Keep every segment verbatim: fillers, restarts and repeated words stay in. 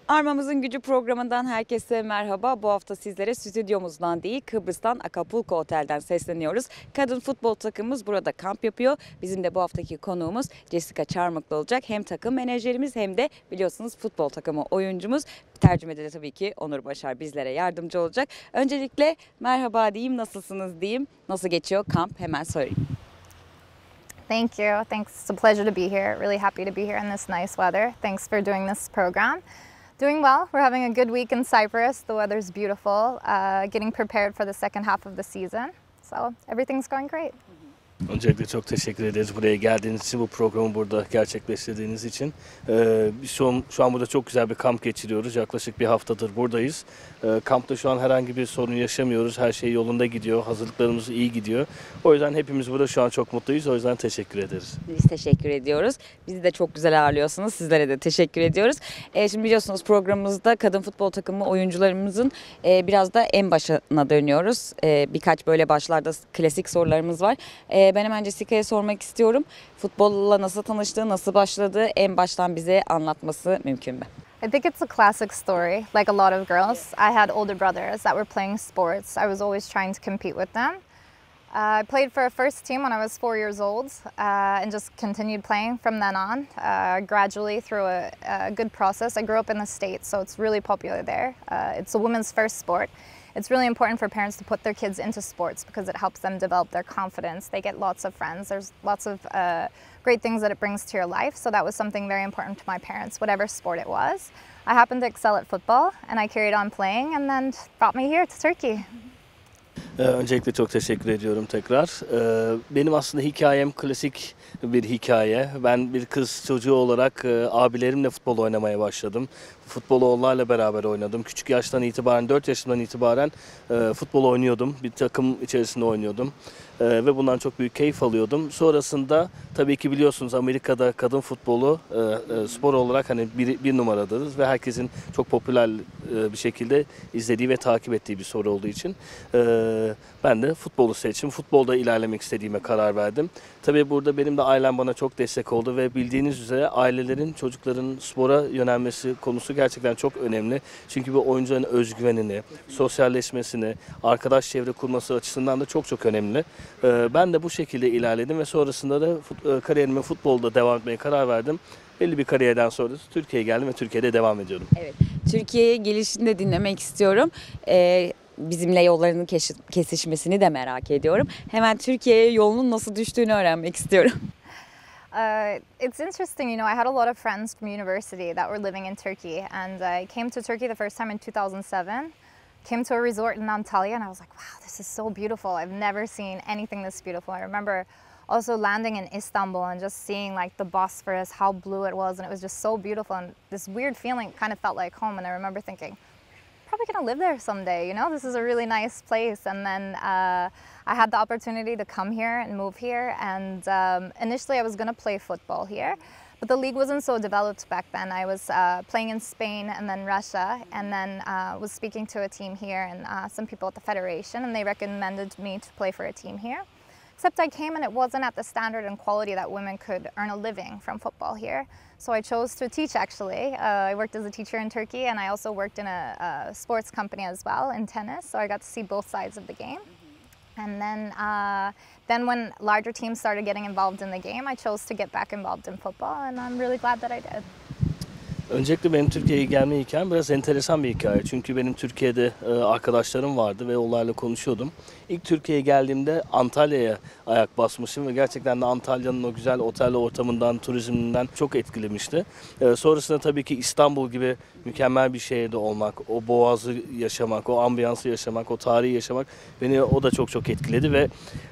Armamızın Gücü programından herkese merhaba. Bu hafta sizlere stüdyomuzdan değil Kıbrıs'tan Acapulco Otel'den sesleniyoruz. Kadın futbol takımımız burada kamp yapıyor. Bizim de bu haftaki konuğumuz Jessica Çarmıklı olacak. Hem takım menajerimiz hem de biliyorsunuz futbol takımı oyuncumuz. Tercümede de tabii ki Onur Başar bizlere yardımcı olacak. Öncelikle merhaba diyeyim, nasılsınız diyeyim. Nasıl geçiyor kamp, hemen sorayım. Thank you. Thanks. It's a pleasure to be here. Really happy to be here in this nice weather. Thanks for doing this program. Doing well. We're having a good week in Cyprus. The weather's beautiful. Uh, getting prepared for the second half of the season. So everything's going great. Öncelikle çok teşekkür ederiz buraya geldiğiniz için, bu programı burada gerçekleştirdiğiniz için. Ee, biz şu an, şu an burada çok güzel bir kamp geçiriyoruz. Yaklaşık bir haftadır buradayız. Ee, kampta şu an herhangi bir sorun yaşamıyoruz. Her şey yolunda gidiyor. Hazırlıklarımız iyi gidiyor. O yüzden hepimiz burada şu an çok mutluyuz. O yüzden teşekkür ederiz. Biz teşekkür ediyoruz. Bizi de çok güzel ağırlıyorsunuz. Sizlere de teşekkür ediyoruz. E, şimdi biliyorsunuz programımızda kadın futbol takımı oyuncularımızın e, biraz da en başına dönüyoruz. E, birkaç böyle başlarda klasik sorularımız var. E, ben hemen Jessica'ya sormak istiyorum. Futbolla nasıl tanıştı, nasıl başladı? En baştan bize anlatması mümkün mü? I think it's a classic story. Like a lot of girls, I had older brothers that were playing sports. I was always trying to compete with them. Uh, I played for a first team when I was four years old uh, and just continued playing from then on, uh, gradually through a, a good process. I grew up in the States, so it's really popular there. Uh, it's a women's first sport. It's really important for parents to put their kids into sports because it helps them develop their confidence. They get lots of friends. There's lots of uh, great things that it brings to your life. So that was something very important to my parents, whatever sport it was. I happened to excel at football and I carried on playing and then brought me here to Turkey. Ee, öncelikle çok teşekkür ediyorum tekrar. Ee, benim aslında hikayem klasik bir hikaye. Ben bir kız çocuğu olarak e, abilerimle futbol oynamaya başladım. Futbolu onlarla beraber oynadım. Küçük yaştan itibaren, dört yaşından itibaren e, futbol oynuyordum. Bir takım içerisinde oynuyordum. E, ve bundan çok büyük keyif alıyordum. Sonrasında tabii ki biliyorsunuz Amerika'da kadın futbolu e, e, spor olarak hani bir, bir numaradır ve herkesin çok popüler e, bir şekilde izlediği ve takip ettiği bir soru olduğu için e, ben de futbolu seçtim. Futbolda ilerlemek istediğime karar verdim. Tabii burada benim de ailem bana çok destek oldu ve bildiğiniz üzere ailelerin çocukların spora yönelmesi konusu gerçekten çok önemli. Çünkü bu oyuncuların özgüvenini, sosyalleşmesini, arkadaş çevre kurması açısından da çok çok önemli. Ben de bu şekilde ilerledim ve sonrasında da kariyerime futbolda devam etmeye karar verdim. Belli bir kariyerden sonra da Türkiye'ye geldim ve Türkiye'de devam ediyorum. Evet, Türkiye'ye gelişini de dinlemek istiyorum. Ee, bizimle yollarının kesişmesini de merak ediyorum. Hemen Türkiye'ye yolunun nasıl düştüğünü öğrenmek istiyorum. Uh, it's interesting, you know, I had a lot of friends from university that were living in Turkey, and I came to Turkey the first time in two thousand seven. Came to a resort in Antalya, and I was like, wow, this is so beautiful. I've never seen anything this beautiful. I remember also landing in Istanbul and just seeing like the Bosphorus, how blue it was, and it was just so beautiful. And this weird feeling kind of felt like home. And I remember thinking, probably gonna live there someday, you know, this is a really nice place. And then uh, I had the opportunity to come here and move here, and um, initially I was gonna play football here, but the league wasn't so developed back then. I was uh, playing in Spain and then Russia, and then uh, was speaking to a team here and uh, some people at the federation, and they recommended me to play for a team here. Except I came and it wasn't at the standard and quality that women could earn a living from football here. So I chose to teach actually. Uh, I worked as a teacher in Turkey, and I also worked in a, a sports company as well in tennis. So I got to see both sides of the game. And then, uh, then when larger teams started getting involved in the game, I chose to get back involved in football, and I'm really glad that I did. Öncelikle benim Türkiye'ye gelme hikayem biraz enteresan bir hikaye. Çünkü benim Türkiye'de arkadaşlarım vardı ve onlarla konuşuyordum. İlk Türkiye'ye geldiğimde Antalya'ya ayak basmışım ve gerçekten de Antalya'nın o güzel otel ortamından, turizminden çok etkilemişti. Sonrasında tabii ki İstanbul gibi mükemmel bir şehirde olmak, o boğazı yaşamak, o ambiyansı yaşamak, o tarihi yaşamak beni o da çok çok etkiledi ve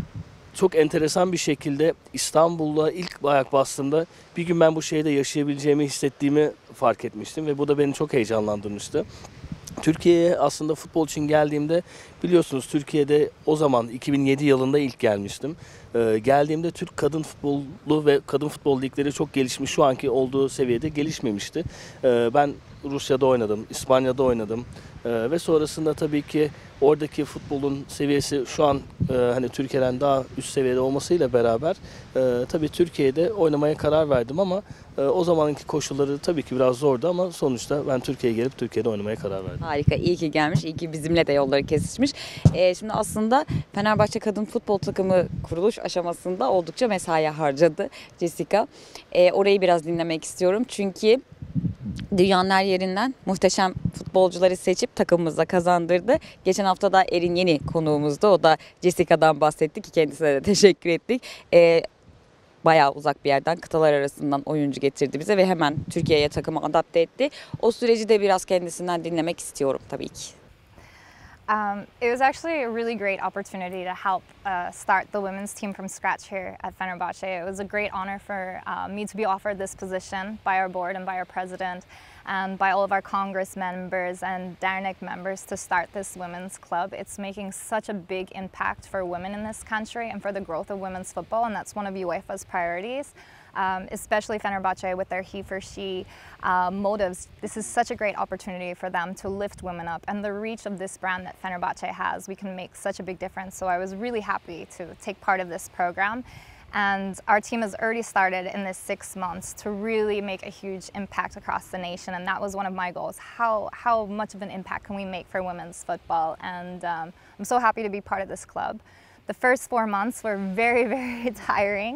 çok enteresan bir şekilde İstanbul'a ilk ayak bastığımda bir gün ben bu şehirde yaşayabileceğimi hissettiğimi fark etmiştim ve bu da beni çok heyecanlandırmıştı. Türkiye'ye aslında futbol için geldiğimde biliyorsunuz Türkiye'de o zaman iki bin yedi yılında ilk gelmiştim. Ee, geldiğimde Türk kadın futbolu ve kadın futbol ligleri çok gelişmiş, şu anki olduğu seviyede gelişmemişti. Ee, ben Rusya'da oynadım, İspanya'da oynadım ee, ve sonrasında tabii ki oradaki futbolun seviyesi şu an e, hani Türkiye'den daha üst seviyede olmasıyla beraber e, tabii Türkiye'de oynamaya karar verdim ama E, o zamanki koşulları tabii ki biraz zordu ama sonuçta ben Türkiye'ye gelip Türkiye'de oynamaya karar verdim. Harika, iyi ki gelmiş, iyi ki bizimle de yolları kesişmiş. Ee, şimdi aslında Fenerbahçe Kadın Futbol Takımı kuruluş aşamasında oldukça mesai harcadı Jessica. Ee, orayı biraz dinlemek istiyorum çünkü dünyanın her yerinden muhteşem futbolcuları seçip takımımıza kazandırdı. Geçen hafta da Erin Yeni konuğumuzdu. O da Jessica'dan bahsetti ki kendisine de teşekkür ettik. Ee, bayağı uzak bir yerden, kıtalar arasından oyuncu getirdi bize ve hemen Türkiye'ye takımı adapte etti. O süreci de biraz kendisinden dinlemek istiyorum tabii ki. Um, it was actually a really great opportunity to help uh, start the women's team from scratch here at Fenerbahce. It was a great honor for uh, me to be offered this position by our board and by our president and by all of our Congress members and Dernek members to start this women's club. It's making such a big impact for women in this country and for the growth of women's football, and that's one of UEFA's priorities. Um, especially Fenerbahce with their he for she uh, motives. This is such a great opportunity for them to lift women up, and the reach of this brand that Fenerbahce has, we can make such a big difference. So I was really happy to take part of this program, and our team has already started in this six months to really make a huge impact across the nation, and that was one of my goals. How, how much of an impact can we make for women's football? And um, I'm so happy to be part of this club. The first four months were very, very tiring.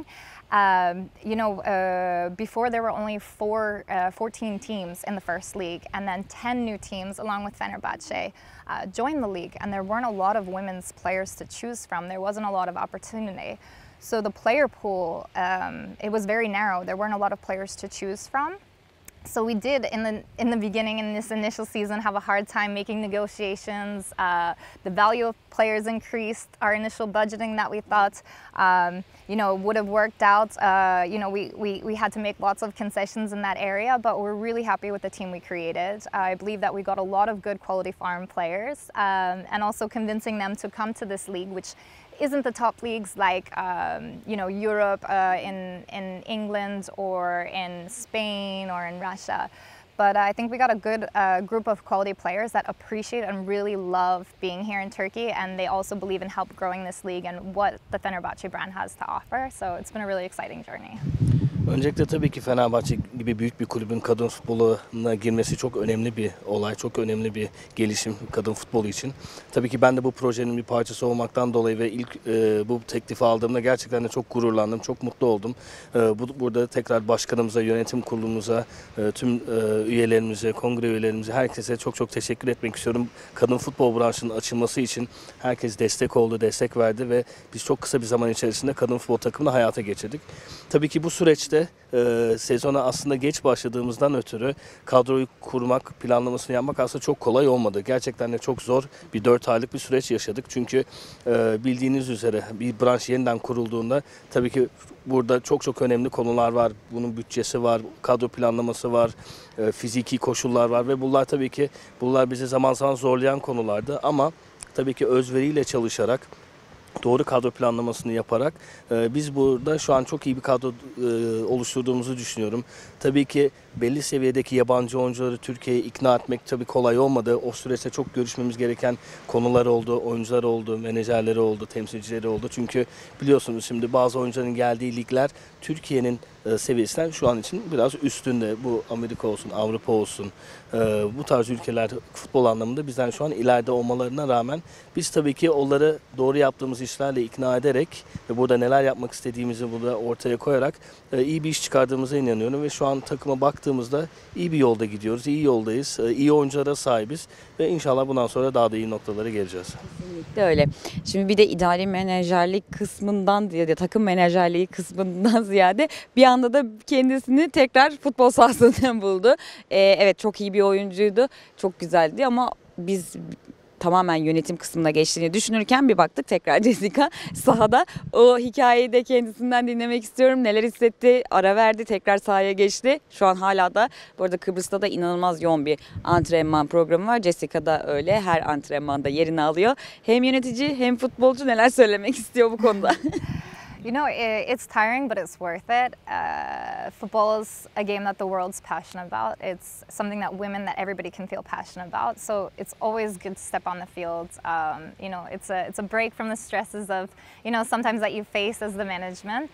Um, you know, uh, before there were only four, uh, fourteen teams in the first league, and then ten new teams along with Fenerbahce uh, joined the league, and there weren't a lot of women's players to choose from. There wasn't a lot of opportunity. So the player pool, um, it was very narrow. There weren't a lot of players to choose from. So we did, in the in the beginning, in this initial season, have a hard time making negotiations. Uh, the value of players increased. Our initial budgeting that we thought, um, you know, would have worked out. Uh, you know, we, we, we had to make lots of concessions in that area, but we're really happy with the team we created. Uh, I believe that we got a lot of good quality foreign players, um, and also convincing them to come to this league, which isn't the top leagues like um, you know, Europe, uh, in in England or in Spain or in Russia, but I think we got a good uh, group of quality players that appreciate and really love being here in Turkey, and they also believe in help growing this league and what the Fenerbahce brand has to offer. So it's been a really exciting journey. Öncelikle tabii ki Fenerbahçe gibi büyük bir kulübün kadın futboluna girmesi çok önemli bir olay, çok önemli bir gelişim kadın futbolu için. Tabii ki ben de bu projenin bir parçası olmaktan dolayı ve ilk e, bu teklifi aldığımda gerçekten de çok gururlandım, çok mutlu oldum. E, bu, burada tekrar başkanımıza, yönetim kurulumuza, e, tüm e, üyelerimize, kongre üyelerimize, herkese çok çok teşekkür etmek istiyorum. Kadın futbol branşının açılması için herkes destek oldu, destek verdi ve biz çok kısa bir zaman içerisinde kadın futbol takımını hayata geçirdik. Tabii ki bu süreçte e, sezona aslında geç başladığımızdan ötürü kadroyu kurmak, planlamasını yapmak aslında çok kolay olmadı. Gerçekten de çok zor bir dört aylık bir süreç yaşadık. Çünkü e, bildiğiniz üzere bir branş yeniden kurulduğunda tabii ki burada çok çok önemli konular var. Bunun bütçesi var, kadro planlaması var, e, fiziki koşullar var ve bunlar tabii ki bunlar bizi zaman zaman zorlayan konulardı. Ama tabii ki özveriyle çalışarak, doğru kadro planlamasını yaparak e, biz burada şu an çok iyi bir kadro e, oluşturduğumuzu düşünüyorum. Tabii ki belli seviyedeki yabancı oyuncuları Türkiye'ye ikna etmek tabii kolay olmadı. O süreçte çok görüşmemiz gereken konular oldu, oyuncular oldu, menajerleri oldu, temsilcileri oldu. Çünkü biliyorsunuz şimdi bazı oyuncuların geldiği ligler Türkiye'nin e, seviyesinden şu an için biraz üstünde. Bu Amerika olsun, Avrupa olsun, e, bu tarz ülkeler futbol anlamında bizden şu an ileride olmalarına rağmen biz tabii ki onları doğru yaptığımız işlerle ikna ederek ve burada neler yapmak istediğimizi burada ortaya koyarak e, iyi bir iş çıkardığımıza inanıyorum ve şu an takıma baktığımızda iyi bir yolda gidiyoruz, iyi yoldayız, e, iyi oyunculara sahibiz ve inşallah bundan sonra daha da iyi noktalara geleceğiz. Kesinlikle öyle. Şimdi bir de idari menajerlik kısmından ya da takım menajerliği kısmından ziyade bir anda da kendisini tekrar futbol sahasında buldu. Ee, evet, çok iyi bir oyuncuydu, çok güzeldi ama biz tamamen yönetim kısmına geçtiğini düşünürken bir baktık tekrar Jessica sahada. O hikayeyi de kendisinden dinlemek istiyorum. Neler hissetti, ara verdi, tekrar sahaya geçti. Şu an hala da, bu arada Kıbrıs'ta da inanılmaz yoğun bir antrenman programı var. Jessica da öyle, her antrenmanda yerini alıyor. Hem yönetici hem futbolcu, neler söylemek istiyor bu konuda? You know, it's tiring, but it's worth it. Uh, football is a game that the world's passionate about. It's something that women, that everybody can feel passionate about. So it's always good to step on the field. Um, you know, it's a it's a break from the stresses of, you know, sometimes that you face as the management.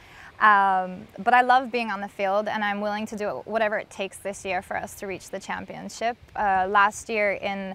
Um, but I love being on the field, and I'm willing to do whatever it takes this year for us to reach the championship. Uh, last year in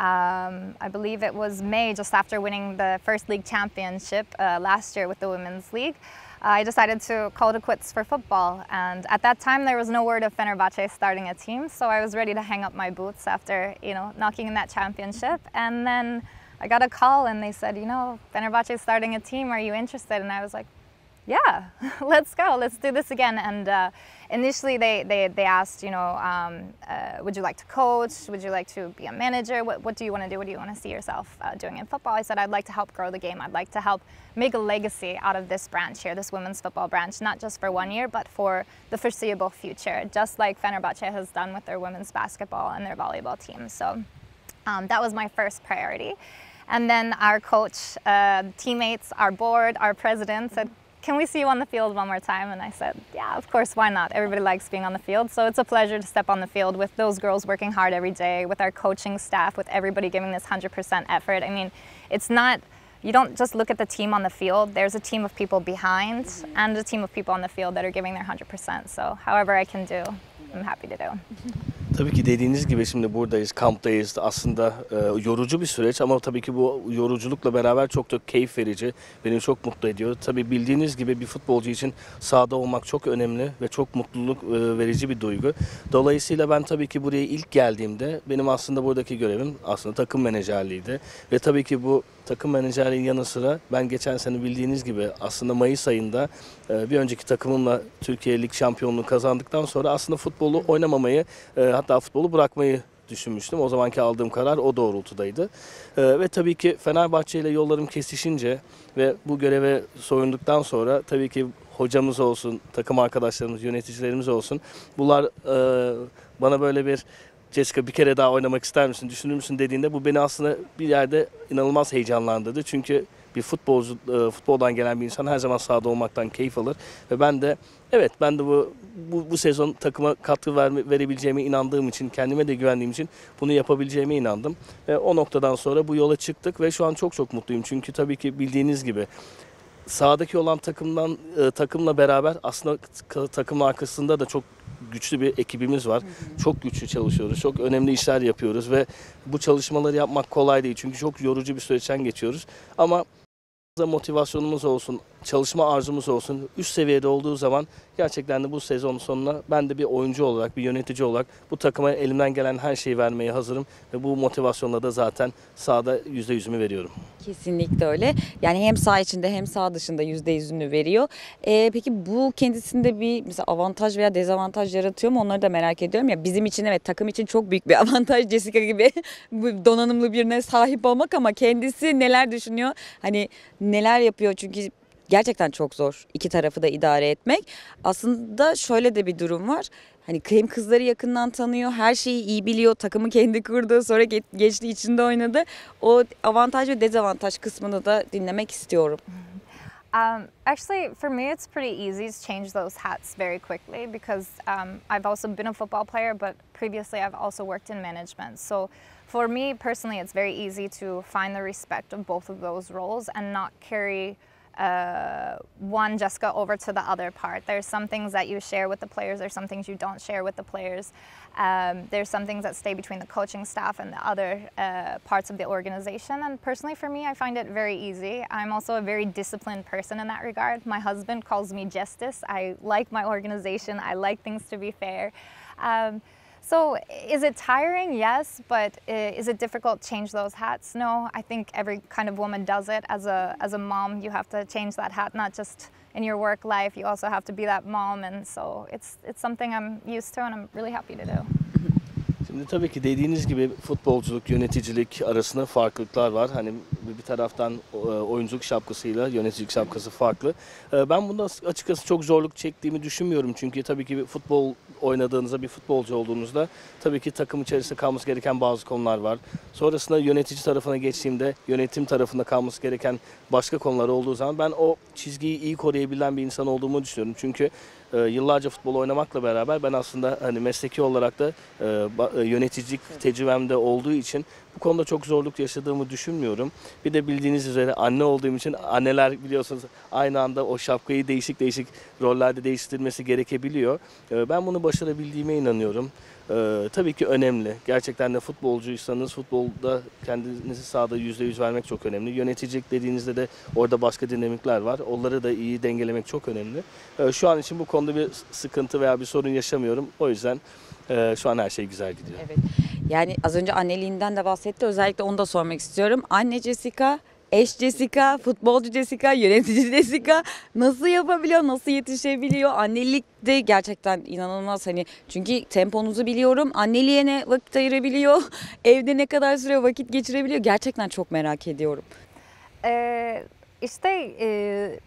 Um, I believe it was May, just after winning the first league championship uh, last year with the Women's League, uh, I decided to call it quits for football. And at that time, there was no word of Fenerbahce starting a team, so I was ready to hang up my boots after, you know, knocking in that championship. And then I got a call, and they said, you know, Fenerbahce is starting a team. Are you interested? And I was like, yeah, let's go, let's do this again. And uh, initially they, they, they asked, you know, um, uh, would you like to coach? Would you like to be a manager? What, what do you want to do? What do you want to see yourself uh, doing in football? I said, I'd like to help grow the game. I'd like to help make a legacy out of this branch here, this women's football branch, not just for one year, but for the foreseeable future, just like Fenerbahce has done with their women's basketball and their volleyball team. So um, that was my first priority. And then our coach, uh, teammates, our board, our president said, can we see you on the field one more time? And I said, yeah, of course, why not? Everybody likes being on the field. So it's a pleasure to step on the field with those girls working hard every day, with our coaching staff, with everybody giving this one hundred percent effort. I mean, it's not, you don't just look at the team on the field. There's a team of people behind and a team of people on the field that are giving their one hundred percent. So however I can do, I'm happy to do. Tabii ki dediğiniz gibi şimdi buradayız, kamptayız. Aslında e, yorucu bir süreç ama tabii ki bu yoruculukla beraber çok da keyif verici. Beni çok mutlu ediyor. Tabii bildiğiniz gibi bir futbolcu için sahada olmak çok önemli ve çok mutluluk e, verici bir duygu. Dolayısıyla ben tabii ki buraya ilk geldiğimde benim aslında buradaki görevim aslında takım menajerliğiydi. Ve tabii ki bu takım menajerliğinin yanı sıra ben geçen sene bildiğiniz gibi aslında Mayıs ayında e, bir önceki takımımla Türkiye Lig şampiyonluğu kazandıktan sonra aslında futbolu oynamamayı e, hatta futbolu bırakmayı düşünmüştüm. O zamanki aldığım karar o doğrultudaydı. E, ve tabii ki Fenerbahçe ile yollarım kesişince ve bu göreve soyunduktan sonra tabii ki hocamız olsun, takım arkadaşlarımız, yöneticilerimiz olsun. Bunlar e, bana böyle bir Jessica bir kere daha oynamak ister misin, düşünür müsün dediğinde bu beni aslında bir yerde inanılmaz heyecanlandırdı. Çünkü bir futbolcu, futboldan gelen bir insan her zaman sahada olmaktan keyif alır. Ve ben de evet ben de bu bu, bu sezon takıma katkı verme, verebileceğime inandığım için, kendime de güvendiğim için bunu yapabileceğime inandım. Ve o noktadan sonra bu yola çıktık ve şu an çok çok mutluyum. Çünkü tabii ki bildiğiniz gibi sahadaki olan takımdan takımla beraber aslında takımın arkasında da çok güçlü bir ekibimiz var. Hı hı. Çok güçlü çalışıyoruz. Çok önemli işler yapıyoruz ve bu çalışmaları yapmak kolay değil. Çünkü çok yorucu bir süreçten geçiyoruz. Ama motivasyonumuz olsun, çalışma arzumuz olsun, üst seviyede olduğu zaman gerçekten de bu sezon sonuna ben de bir oyuncu olarak, bir yönetici olarak bu takıma elimden gelen her şeyi vermeye hazırım ve bu motivasyonla da zaten sahada yüzde yüzümü veriyorum. Kesinlikle öyle. Yani hem saha içinde hem saha dışında yüzde yüzünü veriyor. Ee, peki bu kendisinde bir mesela avantaj veya dezavantaj yaratıyor mu? Onları da merak ediyorum. Ya bizim için evet takım için çok büyük bir avantaj Jessica gibi donanımlı birine sahip olmak ama kendisi neler düşünüyor? Hani neler yapıyor? Çünkü gerçekten çok zor iki tarafı da idare etmek. Aslında şöyle de bir durum var. Hani hem kızları yakından tanıyor, her şeyi iyi biliyor, takımı kendi kurdu, sonra geçti içinde oynadı. O avantaj ve dezavantaj kısmını da dinlemek istiyorum. Um, actually, for me, it's pretty easy to change those hats very quickly because um, I've also been a football player, but previously I've also worked in management. So for me personally, it's very easy to find the respect of both of those roles and not carry Uh, one Jessica over to the other part. There's some things that you share with the players, there's some things you don't share with the players. Um, there's some things that stay between the coaching staff and the other uh, parts of the organization. And personally for me, I find it very easy. I'm also a very disciplined person in that regard. My husband calls me Justice. I like my organization. I like things to be fair. Um, So is it tiring? Yes, but is it difficult to change those hats? No, I think every kind of woman does it. As a as a mom, you have to change that hat, not just in your work life. You also have to be that mom, and so it's it's something I'm used to, and I'm really happy to do. Şimdi tabii ki dediğiniz gibi futbolculuk, yöneticilik arasında farklılıklar var. Hani bir taraftan oyunculuk şapkasıyla yöneticilik şapkası farklı. Ben bunda açıkçası çok zorluk çektiğimi düşünmüyorum. Çünkü tabii ki futbol oynadığınızda, bir futbolcu olduğunuzda tabii ki takım içerisinde kalması gereken bazı konular var. Sonrasında yönetici tarafına geçtiğimde yönetim tarafında kalması gereken başka konular olduğu zaman ben o çizgiyi iyi koruyabilen bir insan olduğumu düşünüyorum. Çünkü e, yıllarca futbol oynamakla beraber ben aslında hani mesleki olarak da e, yöneticilik tecrübemde olduğu için Bu konuda çok zorluk yaşadığımı düşünmüyorum. Bir de bildiğiniz üzere anne olduğum için anneler biliyorsunuz aynı anda o şapkayı değişik değişik rollerde değiştirmesi gerekebiliyor. Ee, Ben bunu başarabildiğime inanıyorum. Ee, tabii ki önemli. Gerçekten de futbolcuysanız futbolda kendinizi sahada yüzde yüz vermek çok önemli. Yöneticilik dediğinizde de orada başka dinamikler var. Onları da iyi dengelemek çok önemli. Ee, şu an için bu konuda bir sıkıntı veya bir sorun yaşamıyorum. O yüzden e, şu an her şey güzel gidiyor. Evet. Yani az önce anneliğinden de bahsetti. Özellikle onu da sormak istiyorum. Anne Jessica, eş Jessica, futbolcu Jessica, yönetici Jessica nasıl yapabiliyor, nasıl yetişebiliyor? Annelik de gerçekten inanılmaz hani çünkü temponuzu biliyorum. Anneliğe ne vakit ayırabiliyor? Evde ne kadar süre vakit geçirebiliyor? Gerçekten çok merak ediyorum. Ee, işte e,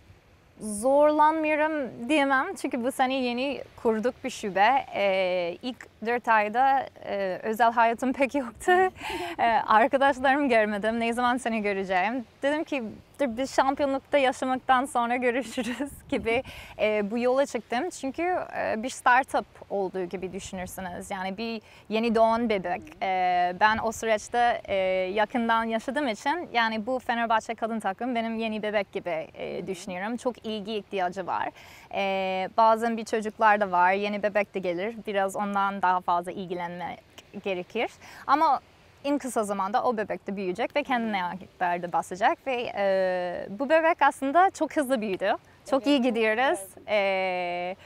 zorlanmıyorum diyemem çünkü bu sene yeni kurduk bir şube. Ee, ilk dört ayda e, özel hayatım pek yoktu. Ee, arkadaşlarımı görmedim. Ne zaman seni göreceğim? Dedim ki dur bir şampiyonlukta yaşamaktan sonra görüşürüz gibi e, bu yola çıktım. Çünkü e, bir startup olduğu gibi düşünürsünüz. Yani bir yeni doğan bebek. E, ben o süreçte e, yakından yaşadığım için yani bu Fenerbahçe kadın takım benim yeni bebek gibi e, düşünüyorum. Çok ilgi ihtiyacı var. E, bazen bir çocuklar da var. Yeni bebek de gelir. Biraz ondan daha fazla ilgilenmek gerekir. Ama en kısa zamanda o bebek de büyüyecek ve kendine ayaklarda basacak ve e, bu bebek aslında çok hızlı büyüdü. Çok evet, iyi gidiyoruz. E,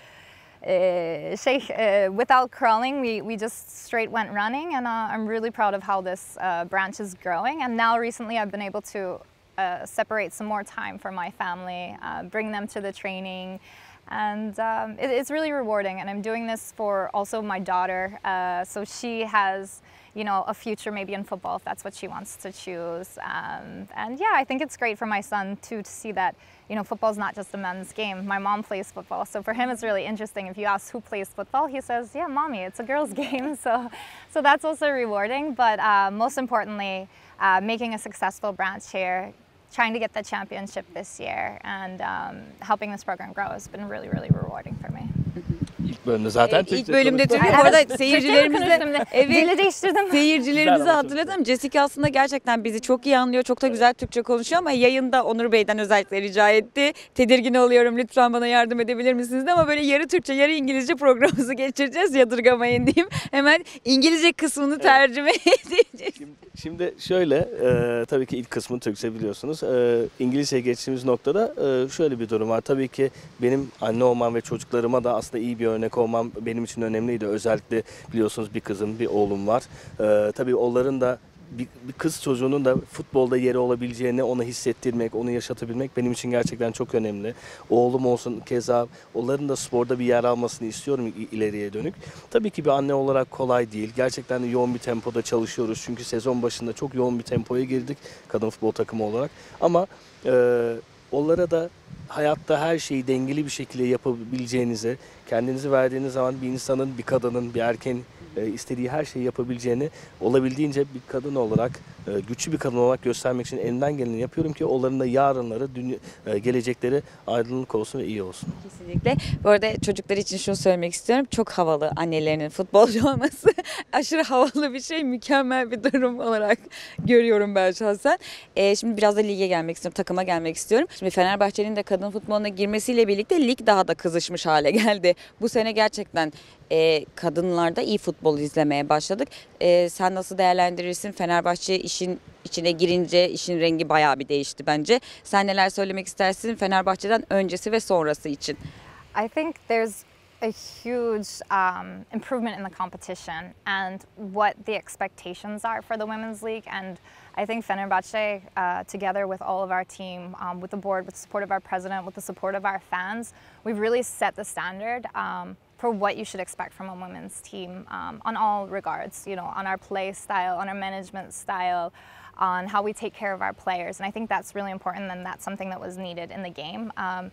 e, şey, e, without crawling, we we just straight went running, and uh, I'm really proud of how this uh, branch is growing. And now recently, I've been able to uh, separate some more time for my family, uh, bring them to the training. And um, it, it's really rewarding, and I'm doing this for also my daughter, uh, so she has, you know, a future maybe in football if that's what she wants to choose. Um, and yeah, I think it's great for my son too to see that, you know, football's not just a men's game. My mom plays football, so for him it's really interesting. If you ask who plays football, he says, "Yeah, mommy, it's a girls' game." So, so that's also rewarding. But uh, most importantly, uh, making a successful branch here, trying to get the championship this year, and um, helping this program grow has been really, really rewarding for me. İlk bölümde zaten Evet, ilk bölümde konuştuk. Türkçe. Bu arada seyircilerimize evet, dili değiştirdim. Seyircilerimize Güzel ama hatırlatalım. Jessica aslında gerçekten bizi çok iyi anlıyor. Çok da güzel Türkçe konuşuyor ama yayında Onur Bey'den özellikle rica etti. Tedirgin oluyorum, lütfen bana yardım edebilir misiniz? Ama böyle yarı Türkçe yarı İngilizce programımızı geçireceğiz. Yadırgamayın diyeyim. Hemen İngilizce kısmını tercüme edeceğiz. Şimdi, şimdi şöyle, e, tabii ki ilk kısmı Türkçe biliyorsunuz. E, İngilizceye geçtiğimiz noktada e, şöyle bir durum var. Tabii ki benim anne olmam ve çocuklarıma da aslında iyi bir örnek olmam benim için önemliydi. Özellikle biliyorsunuz bir kızım, bir oğlum var. E, tabii onların da bir, bir kız çocuğunun da futbolda yeri olabileceğini ona hissettirmek, onu yaşatabilmek benim için gerçekten çok önemli. Oğlum olsun keza onların da sporda bir yer almasını istiyorum ileriye dönük. Tabii ki bir anne olarak kolay değil. Gerçekten de yoğun bir tempoda çalışıyoruz. Çünkü sezon başında çok yoğun bir tempoya girdik kadın futbol takımı olarak. Ama e, onlara da hayatta her şeyi dengeli bir şekilde yapabileceğinizi, kendinizi verdiğiniz zaman bir insanın, bir kadının, bir erkeğin istediği her şeyi yapabileceğini olabildiğince bir kadın olarak, güçlü bir kadın olarak göstermek için elimden geleni yapıyorum ki onların da yarınları, dünya, gelecekleri aydınlık olsun ve iyi olsun. Kesinlikle. Bu arada çocuklar için şunu söylemek istiyorum. Çok havalı annelerinin futbolcu olması. Aşırı havalı bir şey. Mükemmel bir durum olarak görüyorum ben şahsen. Ee, şimdi biraz da lige gelmek istiyorum. Takıma gelmek istiyorum. Şimdi Fenerbahçe'nin de kadın futboluna girmesiyle birlikte lig daha da kızışmış hale geldi. Bu sene gerçekten e, kadınlarda iyi futbol izlemeye başladık. E, sen nasıl değerlendirirsin? Fenerbahçe işin içine girince işin rengi bayağı bir değişti bence. Sen neler söylemek istersin Fenerbahçe'den öncesi ve sonrası için? I think there's a huge um, improvement in the competition and what the expectations are for the Women's League. And I think Fenerbahce, uh, together with all of our team, um, with the board, with the support of our president, with the support of our fans, we've really set the standard um, for what you should expect from a women's team um, on all regards, you know, on our play style, on our management style, on how we take care of our players. And I think that's really important, and that's something that was needed in the game. Um,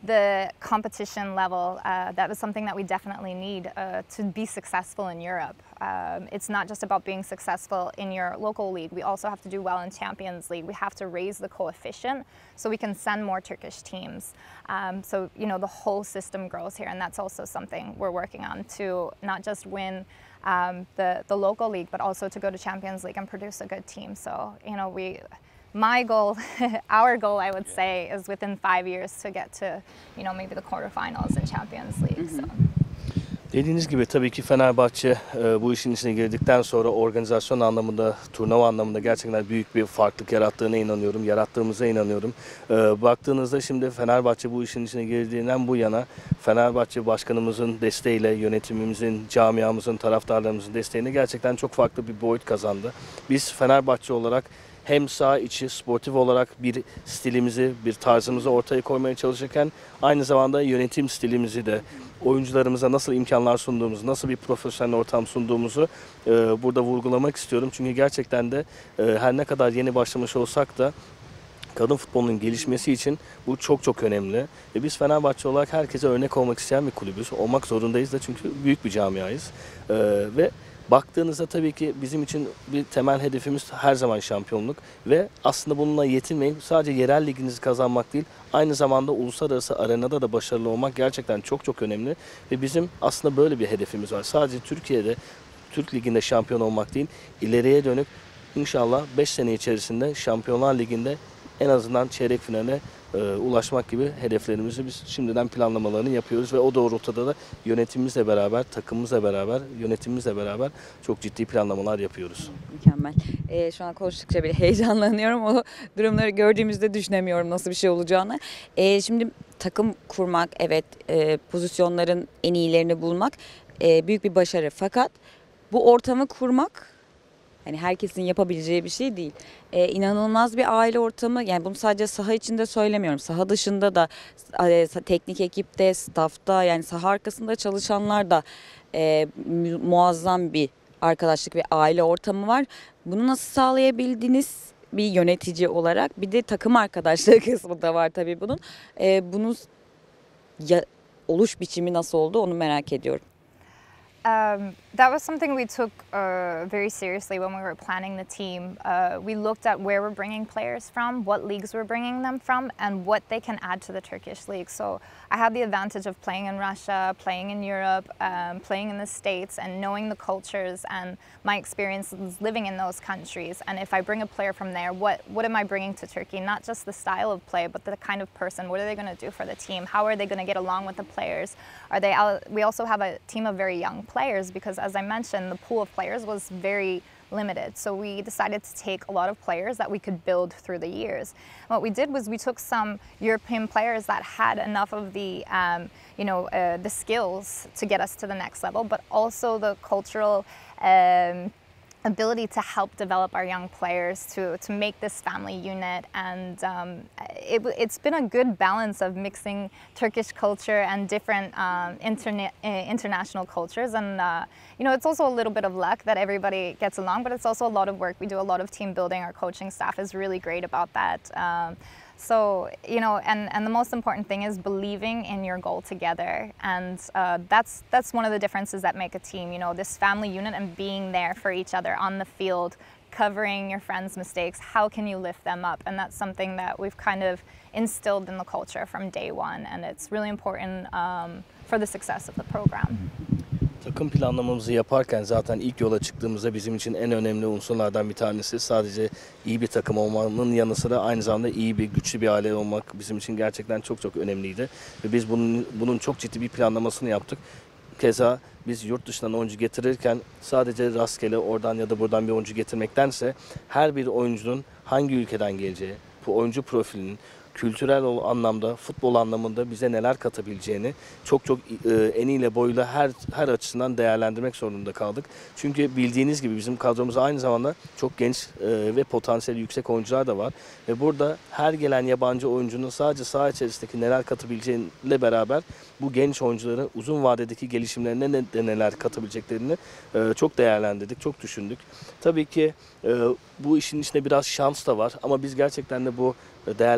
the competition level, uh, that was something that we definitely need uh, to be successful in Europe. Um, it's not just about being successful in your local league. We also have to do well in Champions League. We have to raise the coefficient so we can send more Turkish teams. Um, so, you know, the whole system grows here, and that's also something we're working on to not just win um, the, the local league, but also to go to Champions League and produce a good team. So, you know, we... My goal, our goal, I would say, is within five years to get to, you know, maybe the quarterfinals in Champions League. So. Dediğiniz gibi tabii ki Fenerbahçe e, bu işin içine girdikten sonra organizasyon anlamında, turnuva anlamında gerçekten büyük bir farklılık yarattığına inanıyorum, yarattığımıza inanıyorum. E, baktığınızda şimdi Fenerbahçe bu işin içine girdiğinden bu yana Fenerbahçe başkanımızın desteğiyle, yönetimimizin, camiamızın, taraftarlarımızın desteğiyle gerçekten çok farklı bir boyut kazandı. Biz Fenerbahçe olarak hem saha içi sportif olarak bir stilimizi, bir tarzımızı ortaya koymaya çalışırken aynı zamanda yönetim stilimizi de oyuncularımıza nasıl imkanlar sunduğumuzu, nasıl bir profesyonel ortam sunduğumuzu e, burada vurgulamak istiyorum. Çünkü gerçekten de e, her ne kadar yeni başlamış olsak da kadın futbolunun gelişmesi için bu çok çok önemli. Ve biz Fenerbahçe olarak herkese örnek olmak isteyen bir kulübüz. Olmak zorundayız da çünkü büyük bir camiayız. E, ve baktığınızda tabii ki bizim için bir temel hedefimiz her zaman şampiyonluk ve aslında bununla yetinmeyip sadece yerel liginizi kazanmak değil, aynı zamanda uluslararası arenada da başarılı olmak gerçekten çok çok önemli ve bizim aslında böyle bir hedefimiz var. Sadece Türkiye'de, Türk Ligi'nde şampiyon olmak değil, ileriye dönük inşallah beş sene içerisinde Şampiyonlar Ligi'nde en azından çeyrek finale e, ulaşmak gibi hedeflerimizi biz şimdiden planlamalarını yapıyoruz ve o doğrultuda da yönetimimizle beraber, takımımızla beraber, yönetimimizle beraber çok ciddi planlamalar yapıyoruz. Mükemmel. Ee, şu an konuştukça bile heyecanlanıyorum. O durumları gördüğümüzde düşünemiyorum nasıl bir şey olacağını. Ee, şimdi takım kurmak, evet, e, pozisyonların en iyilerini bulmak e, büyük bir başarı. Fakat bu ortamı kurmak, hani herkesin yapabileceği bir şey değil. Ee, inanılmaz bir aile ortamı. Yani bunu sadece saha içinde söylemiyorum. Saha dışında da e, teknik ekipte, staffta, yani saha arkasında çalışanlar da e, mu- muazzam bir arkadaşlık ve aile ortamı var. Bunu nasıl sağlayabildiniz bir yönetici olarak? Bir de takım arkadaşlığı kısmı da var tabii bunun. Ee, bunun ya, oluş biçimi nasıl oldu onu merak ediyorum. Um, that was something we took uh, very seriously when we were planning the team. Uh, we looked at where we're bringing players from, what leagues we're bringing them from, and what they can add to the Turkish league. So I had the advantage of playing in Russia, playing in Europe, um, playing in the States, and knowing the cultures and my experiences living in those countries. And if I bring a player from there, what, what am I bringing to Turkey? Not just the style of play, but the kind of person. What are they going to do for the team? How are they going to get along with the players? Are they? Out, we also have a team of very young players because, as I mentioned, the pool of players was very limited. So we decided to take a lot of players that we could build through the years. What we did was we took some European players that had enough of the, um, you know, uh, the skills to get us to the next level, but also the cultural um, ability to help develop our young players to, to make this family unit. And um, it, it's been a good balance of mixing Turkish culture and different um, interna- uh, international cultures. And, uh, you know, it's also a little bit of luck that everybody gets along, but it's also a lot of work. We do a lot of team building. Our coaching staff is really great about that. Um, So, you know, and, and the most important thing is believing in your goal together. And uh, that's that's one of the differences that make a team, you know, this family unit and being there for each other on the field, covering your friends' mistakes. How can you lift them up? And that's something that we've kind of instilled in the culture from day one. And it's really important um, for the success of the program. Takım planlamamızı yaparken zaten ilk yola çıktığımızda bizim için en önemli unsurlardan bir tanesi sadece iyi bir takım olmanın yanı sıra aynı zamanda iyi bir, güçlü bir aile olmak bizim için gerçekten çok çok önemliydi. Ve biz bunun, bunun çok ciddi bir planlamasını yaptık. Keza biz yurt dışından oyuncu getirirken sadece rastgele oradan ya da buradan bir oyuncu getirmektense her bir oyuncunun hangi ülkeden geleceği, bu oyuncu profilinin kültürel anlamda, futbol anlamında bize neler katabileceğini çok çok e, eniyle boyuyla her her açısından değerlendirmek zorunda kaldık. Çünkü bildiğiniz gibi bizim kadromuzda aynı zamanda çok genç e, ve potansiyeli yüksek oyuncular da var. Ve burada her gelen yabancı oyuncunun sadece saha içerisindeki neler katabileceğiyle beraber bu genç oyuncuların uzun vadedeki gelişimlerine ne, de neler katabileceklerini e, çok değerlendirdik, çok düşündük. Tabii ki e, bu işin içinde biraz şans da var ama biz gerçekten de bu değerlendirme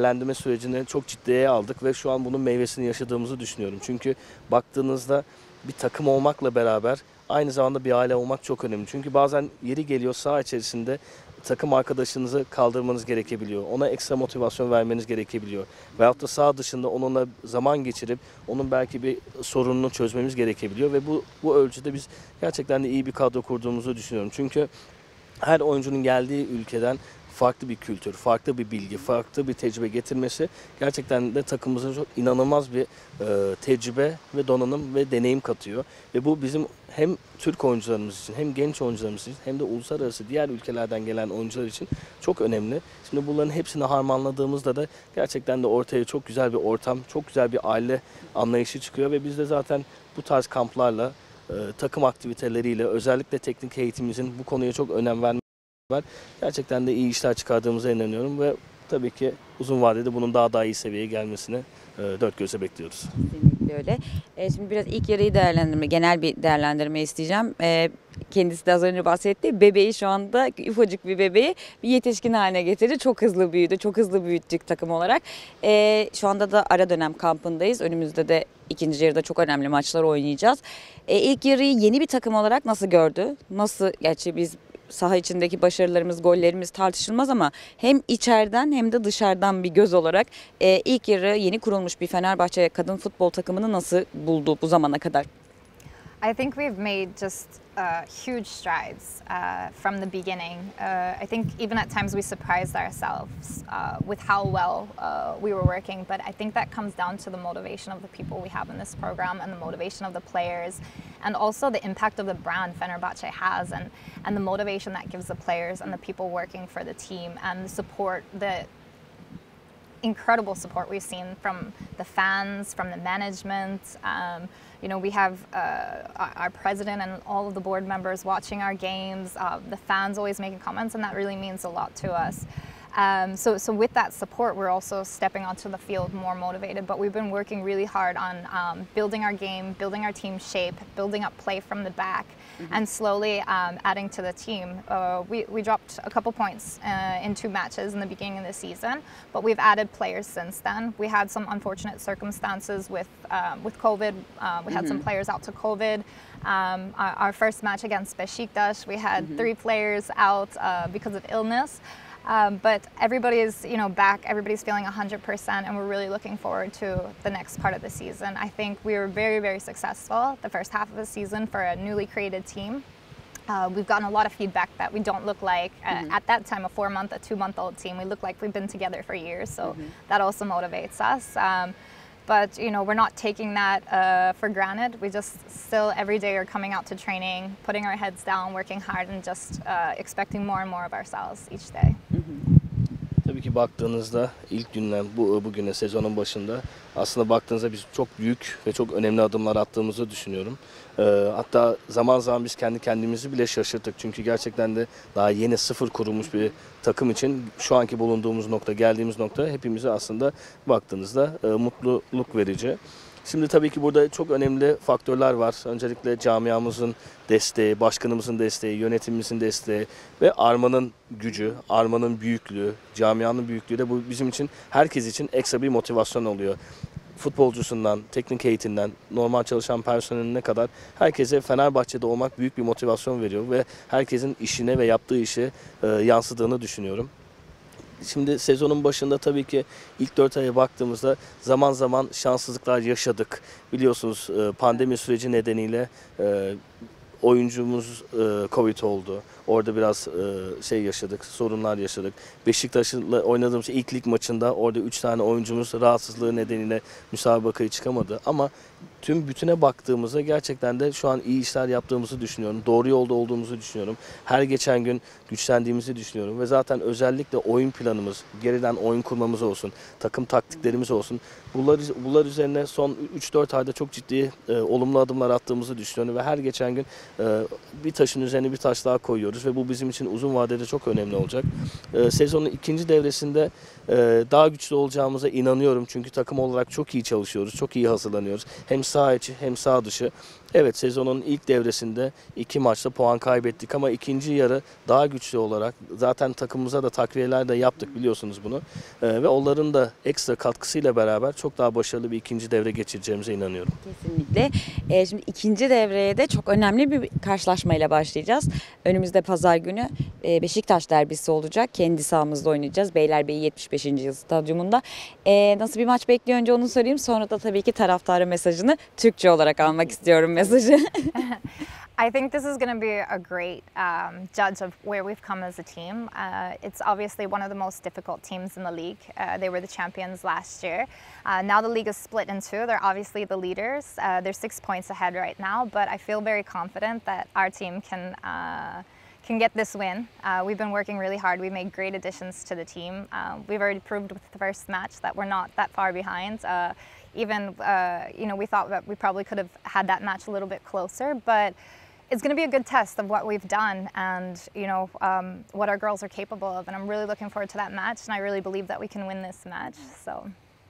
sürecini çok ciddiye aldık ve şu an bunun meyvesini yaşadığımızı düşünüyorum. Çünkü baktığınızda bir takım olmakla beraber aynı zamanda bir aile olmak çok önemli. Çünkü bazen yeri geliyor saha içerisinde takım arkadaşınızı kaldırmanız gerekebiliyor. Ona ekstra motivasyon vermeniz gerekebiliyor. Veyahut da saha dışında onunla zaman geçirip onun belki bir sorununu çözmemiz gerekebiliyor. Ve bu, bu ölçüde biz gerçekten de iyi bir kadro kurduğumuzu düşünüyorum. Çünkü her oyuncunun geldiği ülkeden farklı bir kültür, farklı bir bilgi, farklı bir tecrübe getirmesi gerçekten de takımımıza çok inanılmaz bir e, tecrübe ve donanım ve deneyim katıyor. Ve bu bizim hem Türk oyuncularımız için hem genç oyuncularımız için hem de uluslararası diğer ülkelerden gelen oyuncular için çok önemli. Şimdi bunların hepsini harmanladığımızda da gerçekten de ortaya çok güzel bir ortam, çok güzel bir aile anlayışı çıkıyor ve biz de zaten bu tarz kamplarla, e, takım aktiviteleriyle, özellikle teknik eğitimimizin bu konuya çok önem vermesi var. Gerçekten de iyi işler çıkardığımıza inanıyorum ve tabii ki uzun vadede bunun daha da iyi seviyeye gelmesini e, dört gözle bekliyoruz. Kesinlikle öyle. E, şimdi biraz ilk yarıyı değerlendirme, genel bir değerlendirme isteyeceğim. E, kendisi de az önce bahsetti. Bebeği şu anda ufacık bir bebeği bir yetişkin haline getirdi. Çok hızlı büyüdü, çok hızlı büyüttük takım olarak. E, şu anda da ara dönem kampındayız. Önümüzde de ikinci yarıda çok önemli maçlar oynayacağız. E, ilk yarıyı yeni bir takım olarak nasıl gördü? Nasıl, gerçi biz saha içindeki başarılarımız, gollerimiz tartışılmaz ama hem içeriden hem de dışarıdan bir göz olarak e, ilk yarı yeni kurulmuş bir Fenerbahçe kadın futbol takımını nasıl buldu bu zamana kadar? I think we've made just uh, huge strides uh, from the beginning. Uh, I think even at times we surprised ourselves uh, with how well uh, we were working, but I think that comes down to the motivation of the people we have in this program and the motivation of the players and also the impact of the brand Fenerbahce has and, and the motivation that gives the players and the people working for the team and the support, the incredible support we've seen from the fans, from the management. Um, you know, we have uh, our president and all of the board members watching our games, uh, the fans always making comments, and that really means a lot to us. Um, so, so with that support, we're also stepping onto the field more motivated, but we've been working really hard on um, building our game, building our team shape, building up play from the back, mm-hmm. and slowly um, adding to the team. Uh, we, we dropped a couple points uh, in two matches in the beginning of the season, but we've added players since then. We had some unfortunate circumstances with, um, with COVID. Uh, we had mm-hmm. some players out to COVID. Um, our, our first match against Besiktas, we had mm-hmm. three players out uh, because of illness. Um, but everybody is, you know, back. Everybody's feeling one hundred percent, and we're really looking forward to the next part of the season. I think we were very, very successful the first half of the season for a newly created team. Uh, we've gotten a lot of feedback that we don't look like, uh, mm-hmm. at that time, a four-month, a two-month-old team. We look like we've been together for years, so mm-hmm. that also motivates us. Um, But, you know, we're not taking that uh, for granted. We just still every day are coming out to training, putting our heads down, working hard and just uh, expecting more and more of ourselves each day. Tabii ki baktığınızda ilk günden bu bugüne sezonun başında aslında baktığınızda biz çok büyük ve çok önemli adımlar attığımızı düşünüyorum. Ee, hatta zaman zaman biz kendi kendimizi bile şaşırttık. Çünkü gerçekten de daha yeni sıfır kurulmuş bir takım için şu anki bulunduğumuz nokta, geldiğimiz nokta hepimize aslında baktığınızda e, mutluluk verici. Şimdi tabii ki burada çok önemli faktörler var. Öncelikle camiamızın desteği, başkanımızın desteği, yönetimimizin desteği ve Arma'nın gücü, Arma'nın büyüklüğü, camianın büyüklüğü de bu bizim için, herkes için ekstra bir motivasyon oluyor. Futbolcusundan, teknik eğitimden, normal çalışan personeline kadar herkese Fenerbahçe'de olmak büyük bir motivasyon veriyor ve herkesin işine ve yaptığı işe e, yansıdığını düşünüyorum. Şimdi sezonun başında tabii ki ilk dört aya baktığımızda zaman zaman şanssızlıklar yaşadık. Biliyorsunuz pandemi süreci nedeniyle oyuncumuz Covid oldu. Orada biraz şey yaşadık, sorunlar yaşadık. Beşiktaş'la oynadığımız ilk lig maçında orada üç tane oyuncumuz rahatsızlığı nedeniyle müsabakaya çıkamadı. Ama tüm bütüne baktığımızda gerçekten de şu an iyi işler yaptığımızı düşünüyorum. Doğru yolda olduğumuzu düşünüyorum. Her geçen gün güçlendiğimizi düşünüyorum. Ve zaten özellikle oyun planımız, geriden oyun kurmamız olsun, takım taktiklerimiz olsun. Bunlar, bunlar üzerine son üç dört ayda çok ciddi e, olumlu adımlar attığımızı düşünüyorum. Ve her geçen gün e, bir taşın üzerine bir taş daha koyuyoruz. düşünüyoruz ve bu bizim için uzun vadede çok önemli olacak. Ee, sezonun ikinci devresinde e, daha güçlü olacağımıza inanıyorum. Çünkü takım olarak çok iyi çalışıyoruz, çok iyi hazırlanıyoruz. Hem saha içi hem saha dışı. Evet, sezonun ilk devresinde iki maçta puan kaybettik ama ikinci yarı daha güçlü olarak zaten takımımıza da takviyeler de yaptık, biliyorsunuz bunu. Ee, ve onların da ekstra katkısıyla beraber çok daha başarılı bir ikinci devre geçireceğimize inanıyorum. Kesinlikle. Ee, şimdi ikinci devreye de çok önemli bir karşılaşmayla başlayacağız. Önümüzde pazar günü e, Beşiktaş derbisi olacak. Kendi sahamızda oynayacağız. Beylerbeyi yetmiş beşinci yıl stadyumunda. Ee, nasıl bir maç bekliyor önce onu sorayım. Sonra da tabii ki taraftarı mesajını Türkçe olarak almak istiyorum mesajı. I think this is going to be a great um, judge of where we've come as a team. Uh, it's obviously one of the most difficult teams in the league. Uh, they were the champions last year. Uh, now the league is split in two. They're obviously the leaders. Uh, they're six points ahead right now, but I feel very confident that our team can uh, can get this win. Uh, we've been working really hard. We made great additions to the team. Uh, we've already proved with the first match that we're not that far behind. Uh, even, uh, you know, we thought that we probably could have had that match a little bit closer, but it's going to be a good test of what we've done and, you know, um, what our girls are capable of. And I'm really looking forward to that match, and I really believe that we can win this match. So.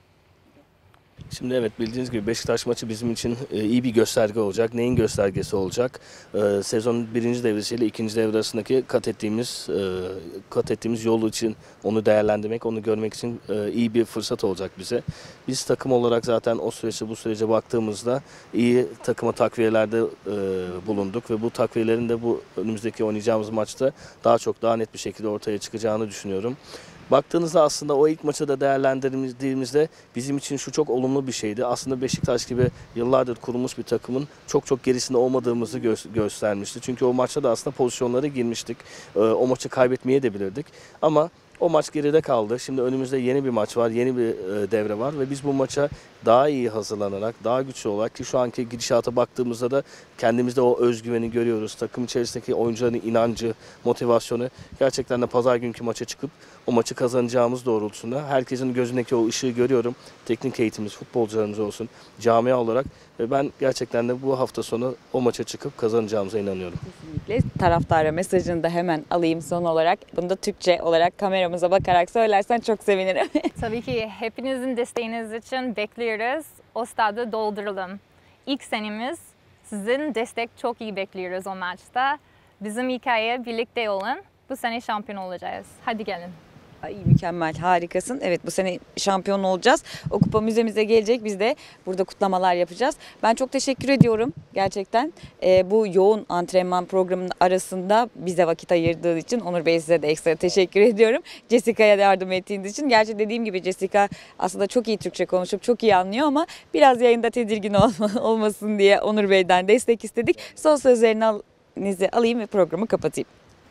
Şimdi evet, bildiğiniz gibi Beşiktaş maçı bizim için e, iyi bir gösterge olacak. Neyin göstergesi olacak? E, sezonun birinci devresiyle ikinci devre arasındaki kat ettiğimiz e, kat ettiğimiz yol için onu değerlendirmek, onu görmek için e, iyi bir fırsat olacak bize. Biz takım olarak zaten o süreçte bu sürece baktığımızda iyi takıma takviyelerde e, bulunduk ve bu takviyelerin de bu önümüzdeki oynayacağımız maçta daha çok daha net bir şekilde ortaya çıkacağını düşünüyorum. Baktığınızda aslında o ilk maçı da değerlendirdiğimizde bizim için şu çok olumlu bir şeydi. Aslında Beşiktaş gibi yıllardır kurulmuş bir takımın çok çok gerisinde olmadığımızı gö- göstermişti. Çünkü o maçta da aslında pozisyonlara girmiştik. Ee, o maçı kaybetmeye de bilirdik. Ama o maç geride kaldı. Şimdi önümüzde yeni bir maç var, yeni bir e, devre var ve biz bu maça daha iyi hazırlanarak, daha güçlü olarak, ki şu anki gidişata baktığımızda da kendimizde o özgüveni görüyoruz. Takım içerisindeki oyuncuların inancı, motivasyonu, gerçekten de pazar günkü maça çıkıp o maçı kazanacağımız doğrultusunda herkesin gözündeki o ışığı görüyorum. Teknik eğitimimiz, futbolcularımız olsun, camia olarak ve ben gerçekten de bu hafta sonu o maça çıkıp kazanacağımıza inanıyorum. Kesinlikle. Taraftara mesajını da hemen alayım son olarak. Bunu da Türkçe olarak kameramıza bakarak söylersen çok sevinirim. Tabii ki hepinizin desteğiniz için bekliyoruz. O stadı dolduralım. İlk senemiz, sizin destek çok iyi bekliyoruz o maçta. Bizim hikaye birlikte olun. Bu sene şampiyon olacağız. Hadi gelin. Ay, mükemmel, harikasın. Evet, bu sene şampiyon olacağız. O kupa müzemize gelecek. Biz de burada kutlamalar yapacağız. Ben çok teşekkür ediyorum gerçekten. Ee, bu yoğun antrenman programının arasında bize vakit ayırdığı için Onur Bey, size de ekstra teşekkür ediyorum. Jessica'ya da yardım ettiğiniz için. Gerçi dediğim gibi Jessica aslında çok iyi Türkçe konuşup çok iyi anlıyor ama biraz yayında tedirgin olma, olmasın diye Onur Bey'den destek istedik. Son sözlerinizi alayım ve programı kapatayım.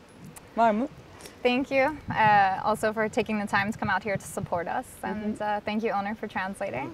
Var mı? Thank you uh, also for taking the time to come out here to support us. And uh, thank you, Onur, for translating.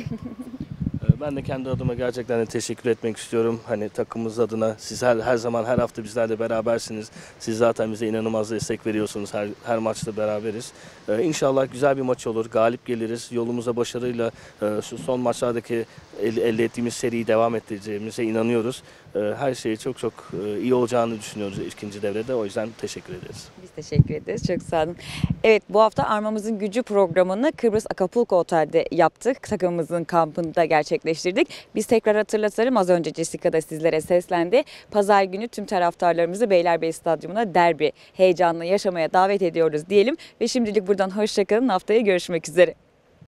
Ben de kendi adıma gerçekten de teşekkür etmek istiyorum. Hani takımımız adına siz her, her zaman her hafta bizlerle berabersiniz. Siz zaten bize inanılmaz destek veriyorsunuz. Her, her maçta beraberiz. Ee, İnşallah güzel bir maç olur. Galip geliriz. Yolumuza başarıyla e, şu son maçlardaki el, elde ettiğimiz seriyi devam ettireceğimize inanıyoruz. E, her şeyi çok çok e, iyi olacağını düşünüyoruz ikinci devrede. O yüzden teşekkür ederiz. Biz teşekkür ederiz. Çok sağ olun. Evet, bu hafta Armamızın Gücü programını Kıbrıs Acapulco Otel'de yaptık. Takımımızın kampında gerçekleştirdik. Biz tekrar hatırlatalım. Az önce Jessica da sizlere seslendi. Pazar günü tüm taraftarlarımızı Beylerbeyi Stadyumu'na derbi heyecanını yaşamaya davet ediyoruz diyelim. Ve şimdilik buradan hoşça kalın. Haftaya görüşmek üzere.